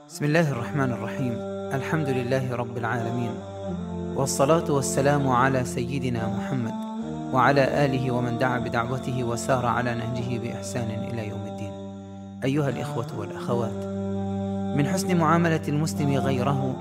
بسم الله الرحمن الرحيم. الحمد لله رب العالمين، والصلاة والسلام على سيدنا محمد وعلى آله ومن دعا بدعوته وسار على نهجه بإحسان إلى يوم الدين. أيها الإخوة والأخوات، من حسن معاملة المسلم غيره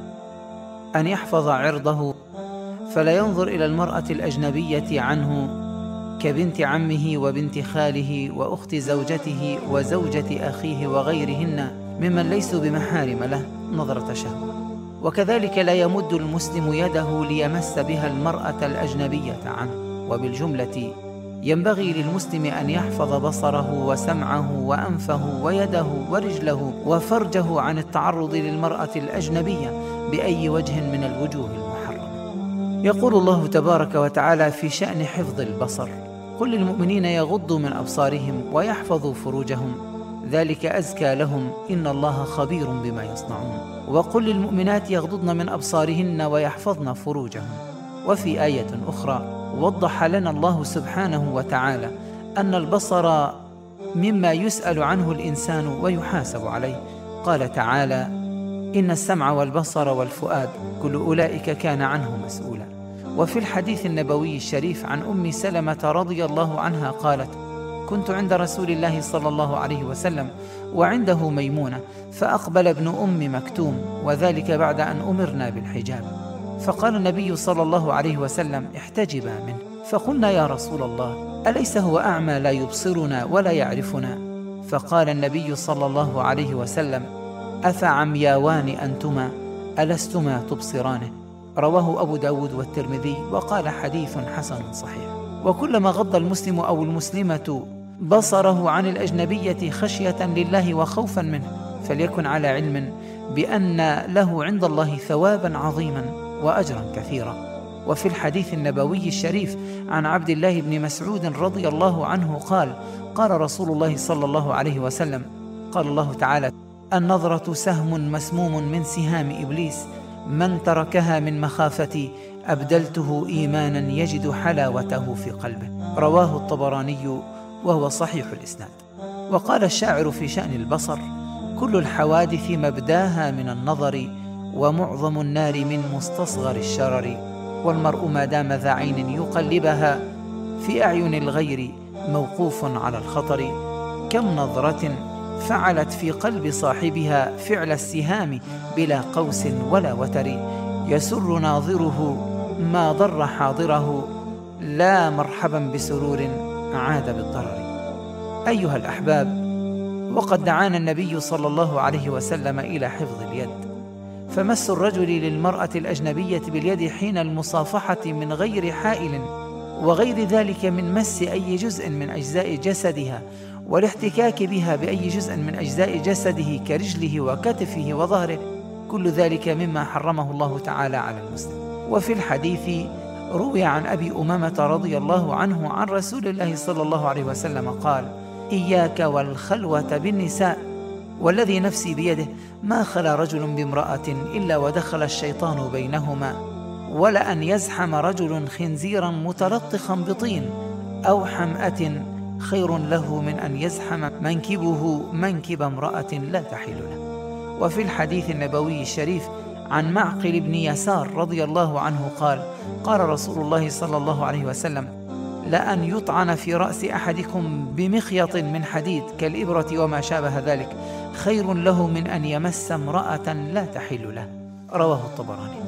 أن يحفظ عرضه، فلا ينظر إلى المرأة الأجنبية عنه كبنت عمه وبنت خاله وأخت زوجته وزوجة أخيه وغيرهن ممن ليسوا بمحارم له نظرة شهوة. وكذلك لا يمد المسلم يده ليمس بها المرأة الأجنبية عنه. وبالجملة ينبغي للمسلم أن يحفظ بصره وسمعه وأنفه ويده ورجله وفرجه عن التعرض للمرأة الأجنبية بأي وجه من الوجوه المحرمة. يقول الله تبارك وتعالى في شأن حفظ البصر: قل للمؤمنين يغضوا من أبصارهم ويحفظوا فروجهم ذلك أزكى لهم إن الله خبير بما يصنعون. وقل للمؤمنات يغضضن من أبصارهن ويحفظن فروجهن. وفي آية أخرى وضح لنا الله سبحانه وتعالى أن البصر مما يسأل عنه الإنسان ويحاسب عليه. قال تعالى: إن السمع والبصر والفؤاد كل أولئك كان عنه مسؤولا. وفي الحديث النبوي الشريف عن أم سلمة رضي الله عنها قالت: كنت عند رسول الله صلى الله عليه وسلم وعنده ميمونة، فأقبل ابن أم مكتوم، وذلك بعد أن أمرنا بالحجاب، فقال النبي صلى الله عليه وسلم: احتجبا منه. فقلنا: يا رسول الله، أليس هو أعمى لا يبصرنا ولا يعرفنا؟ فقال النبي صلى الله عليه وسلم: أفعمياوان أنتما ألستما تبصرانه؟ رواه أبو داود والترمذي، وقال: حديث حسن صحيح. وكلما غض المسلم أو المسلمة بصره عن الأجنبية خشية لله وخوفا منه، فليكن على علم بأن له عند الله ثوابا عظيما وأجرا كثيرا. وفي الحديث النبوي الشريف عن عبد الله بن مسعود رضي الله عنه قال: قال رسول الله صلى الله عليه وسلم: قال الله تعالى: النظرة سهم مسموم من سهام إبليس، من تركها من مخافتي أبدلته إيمانا يجد حلاوته في قلبه. رواه الطبراني وهو صحيح الإسناد. وقال الشاعر في شأن البصر: كل الحوادث مبداها من النظر، ومعظم النار من مستصغر الشرر، والمرء ما دام ذا عين يقلبها في أعين الغير موقوف على الخطر، كم نظرة فعلت في قلب صاحبها فعل السهام بلا قوس ولا وتر، يسر ناظره ما ضر حاضره، لا مرحبا بسرور عاد بالضرر. أيها الأحباب، وقد دعانا النبي صلى الله عليه وسلم إلى حفظ اليد، فمس الرجل للمرأة الأجنبية باليد حين المصافحة من غير حائل وغير ذلك من مس أي جزء من أجزاء جسدها والاحتكاك بها بأي جزء من أجزاء جسده كرجله وكتفه وظهره، كل ذلك مما حرمه الله تعالى على المسلم. وفي الحديث روي عن أبي أمامة رضي الله عنه عن رسول الله صلى الله عليه وسلم قال: إياك والخلوة بالنساء، والذي نفسي بيده ما خلا رجل بامرأة إلا ودخل الشيطان بينهما، ولأن يزحم رجل خنزيرا متلطخا بطين أو حمأة خير له من أن يزحم منكبه منكب امرأة لا تحل له. وفي الحديث النبوي الشريف عن معقل بن يسار رضي الله عنه قال: قال رسول الله صلى الله عليه وسلم: لأن يطعن في رأس أحدكم بمخيط من حديد كالإبرة وما شابه ذلك خير له من أن يمس امرأة لا تحل له. رواه الطبراني.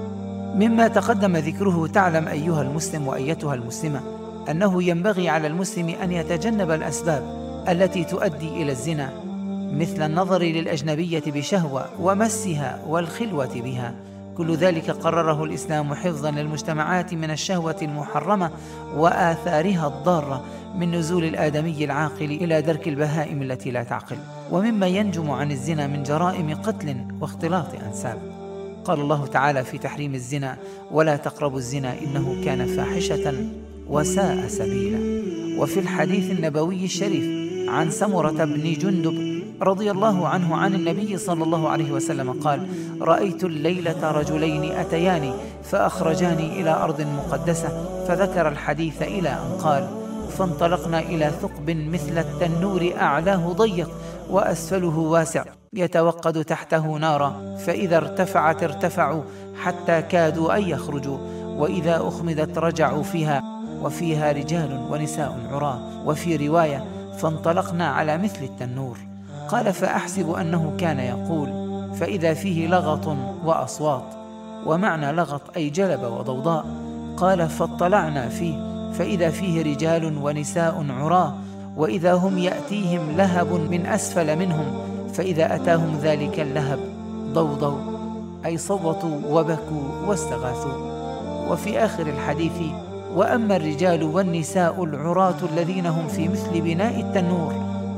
مما تقدم ذكره تعلم أيها المسلم وأيتها المسلمة أنه ينبغي على المسلم أن يتجنب الأسباب التي تؤدي إلى الزنا، مثل النظر للأجنبية بشهوة ومسها والخلوة بها. كل ذلك قرره الإسلام حفظا للمجتمعات من الشهوة المحرمة وآثارها الضارة، من نزول الآدمي العاقل إلى درك البهائم التي لا تعقل، ومما ينجم عن الزنا من جرائم قتل واختلاط أنساب. قال الله تعالى في تحريم الزنا: ولا تقربوا الزنا إنه كان فاحشة وساء سبيلا. وفي الحديث النبوي الشريف عن سمرة بن جندب رضي الله عنه عن النبي صلى الله عليه وسلم قال: رأيت الليلة رجلين أتياني فأخرجاني إلى أرض مقدسة، فذكر الحديث إلى أن قال: فانطلقنا إلى ثقب مثل التنور أعلاه ضيق وأسفله واسع، يتوقد تحته نارا، فإذا ارتفعت ارتفعوا حتى كادوا أن يخرجوا، وإذا أخمدت رجعوا فيها، وفيها رجال ونساء عراة. وفي رواية: فانطلقنا على مثل التنور. قال: فأحسب أنه كان يقول: فإذا فيه لغط وأصوات. ومعنى لغط أي جلب وضوضاء. قال: فاطلعنا فيه فإذا فيه رجال ونساء عراة، وإذا هم يأتيهم لهب من أسفل منهم، فإذا أتاهم ذلك اللهب ضوضوا، أي صوتوا وبكوا واستغاثوا. وفي آخر الحديث: وأما الرجال والنساء العراة الذين هم في مثل بناء التنور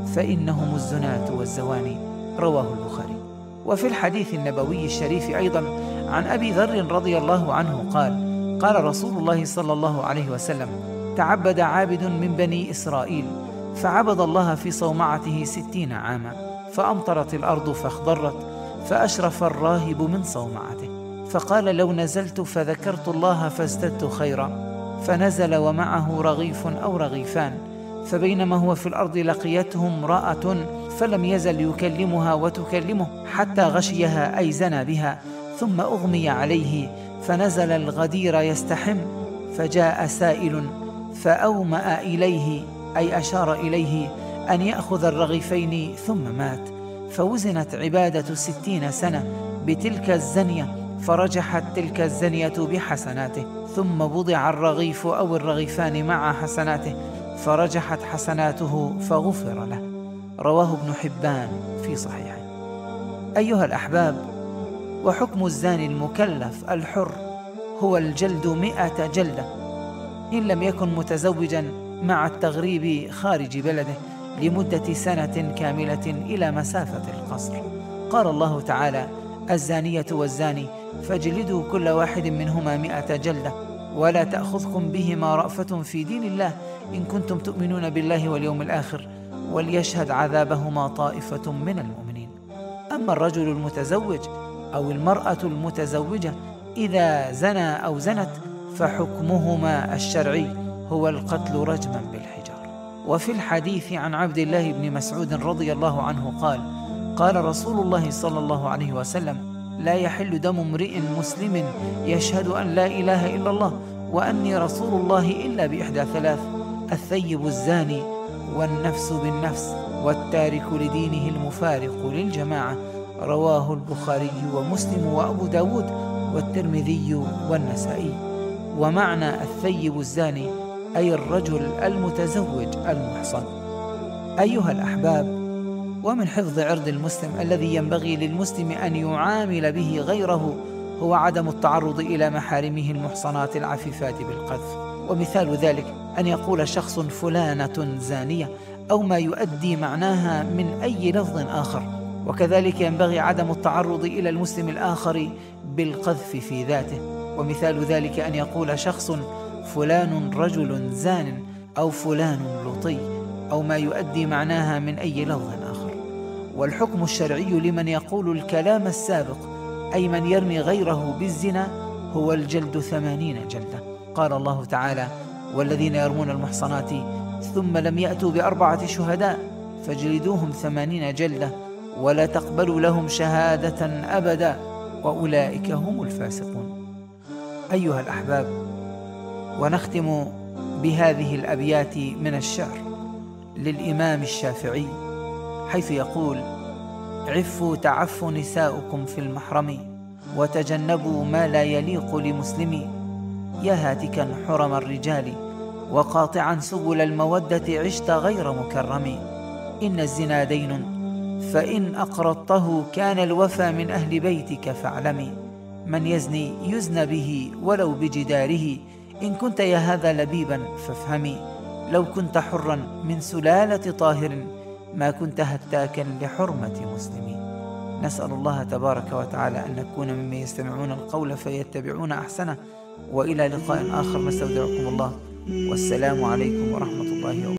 فإنهم الزناة والزواني. رواه البخاري. وفي الحديث النبوي الشريف أيضا عن أبي ذر رضي الله عنه قال: قال رسول الله صلى الله عليه وسلم: تعبد عابد من بني إسرائيل، فعبد الله في صومعته 60 عاما، فأمطرت الأرض فاخضرت، فأشرف الراهب من صومعته، فقال: لو نزلت فذكرت الله فازددت خيرا. فنزل ومعه رغيف أو رغيفان، فبينما هو في الأرض لقيته امرأة، فلم يزل يكلمها وتكلمه حتى غشيها أي زنى بها، ثم أغمي عليه، فنزل الغدير يستحم، فجاء سائل فأومأ إليه أي أشار إليه أن يأخذ الرغيفين، ثم مات. فوزنت عبادة 60 سنة بتلك الزنية، فرجحت تلك الزنية بحسناته، ثم وضع الرغيف أو الرغيفان مع حسناته، فرجحت حسناته فغفر له. رواه ابن حبان في صحيحه. أيها الأحباب، وحكم الزاني المكلف الحر هو الجلد 100 جلدة، إن لم يكن متزوجا، مع التغريب خارج بلده لمدة سنة كاملة إلى مسافة القصر. قال الله تعالى: الزانية والزاني فاجلدوا كل واحد منهما 100 جلدة، ولا تأخذكم بهما رأفة في دين الله إن كنتم تؤمنون بالله واليوم الآخر، وليشهد عذابهما طائفة من المؤمنين. أما الرجل المتزوج أو المرأة المتزوجة إذا زنى أو زنت، فحكمهما الشرعي هو القتل رجما بالحجارة. وفي الحديث عن عبد الله بن مسعود رضي الله عنه قال: قال رسول الله صلى الله عليه وسلم: لا يحل دم امرئ مسلم يشهد أن لا إله إلا الله وأني رسول الله إلا بإحدى 3: الثيب الزاني، والنفس بالنفس، والتارك لدينه المفارق للجماعة. رواه البخاري ومسلم وأبو داود والترمذي والنسائي. ومعنى الثيب الزاني أي الرجل المتزوج المحصن. أيها الأحباب، ومن حفظ عرض المسلم الذي ينبغي للمسلم أن يعامل به غيره هو عدم التعرض إلى محارمه المحصنات العفيفات بالقذف. ومثال ذلك أن يقول شخص: فلانة زانية، أو ما يؤدي معناها من أي لفظ آخر. وكذلك ينبغي عدم التعرض إلى المسلم الآخر بالقذف في ذاته. ومثال ذلك أن يقول شخص: فلان رجل زان، أو فلان لطي، أو ما يؤدي معناها من أي لفظ آخر. والحكم الشرعي لمن يقول الكلام السابق، أي من يرمي غيره بالزنا، هو الجلد 80 جلدة. قال الله تعالى: والذين يرمون المحصنات ثم لم يأتوا ب4 شهداء فاجلدوهم 80 جلدة ولا تقبلوا لهم شهادة أبدا وأولئك هم الفاسقون. أيها الأحباب، ونختم بهذه الأبيات من الشعر للإمام الشافعي، حيث يقول: عفوا تعفوا نساؤكم في المحرم، وتجنبوا ما لا يليق لمسلم، يا هاتكا حرم الرجال وقاطعا سبل المودة عشت غير مكرم. إن الزنا دين فإن أقرضته كان الوفى من أهل بيتك فاعلمي، من يزني يزنى به ولو بجداره، إن كنت يا هذا لبيبا فافهمي، لو كنت حرا من سلالة طاهر ما كنت هتاكا لحرمة مسلمين. نسأل الله تبارك وتعالى أن نكون ممن يستمعون القول فيتبعون أحسنه. وإلى لقاء آخر، نستودعكم الله، والسلام عليكم ورحمة الله وبركاته.